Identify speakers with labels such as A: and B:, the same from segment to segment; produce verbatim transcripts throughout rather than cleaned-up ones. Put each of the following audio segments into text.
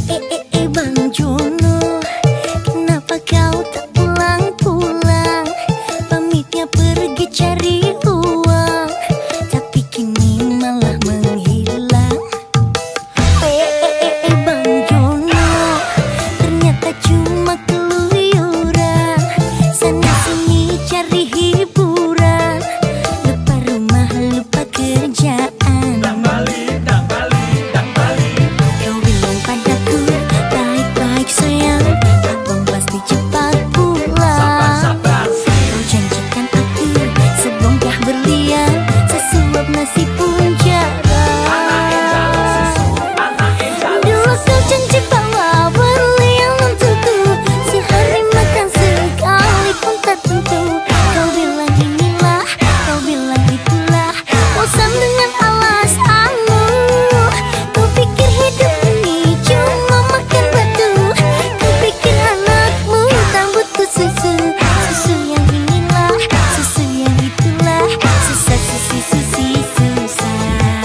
A: eh, eh, eh, Bang Jono, kenapa kau tak pulang-pulang? Pamitnya pergi cari uang, tapi kini malah menghilang. Eh, eh, eh, eh, Bang Jono, ternyata cuma keluyuran, sana sini cari hiburan, lupa rumah, lupa kerjaan.
B: Dang Bali, dang Bali, dang Bali.
A: Kau bilang padaku, baik-baik sayang, abang pasti cepat pulang.
B: Sabar, sabar.
A: Kau janjikan aku sebongkah berlian, sesuap nasi pun jarang. Dulu kau janji bawa berlian untukku, sehari makan sekali pun tak tentu. Kau bilang inilah, kau bilang itulah, bosan dengan alasanmu. Kau pikir hidup ini cuma makan batu, kau pikir anakmu tak butuh susu. Susu yang inilah, susu yang itulah, susah susi susi susah.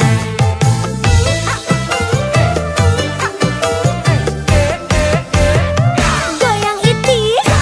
A: Goyang iti,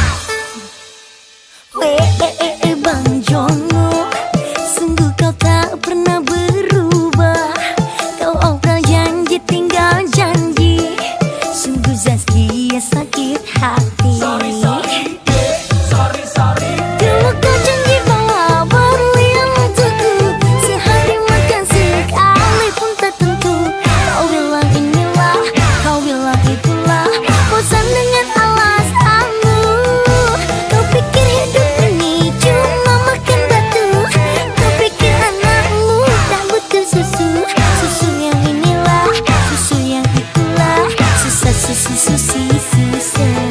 A: weh eh eh eh Bang Jono, sungguh kau tak pernah berubah. Kau obral janji tinggal janji, sungguh Zaskia sakit hati.
B: Sorry, sorry, eh, sorry, sorry.
A: Dulu kau janji bawa berlian untukku, sehari makan sekali pun tak tentu. Kau bilang inilah, kau bilang itulah, bosan dengan alasanmu. Kau pikir hidup ini cuma makan batu, kau pikir anakmu tak butuh susu. Susu yang inilah, susu yang itulah, susah susi susi susah.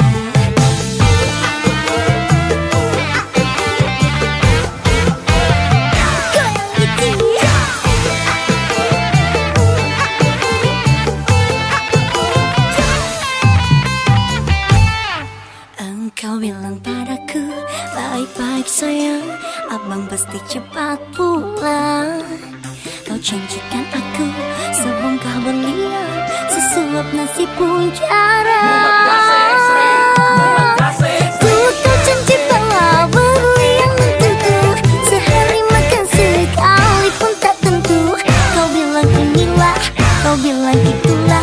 A: Engkau bilang padaku, baik-baik sayang, abang pasti cepat pulang. Kau janjikan aku sebongkah berlian, sesuap nasi pun jarang. Dulu kau janji bawa berlian untukku, sehari makan sekali pun tak tentu. Kau bilang inilah, kau bilang itulah,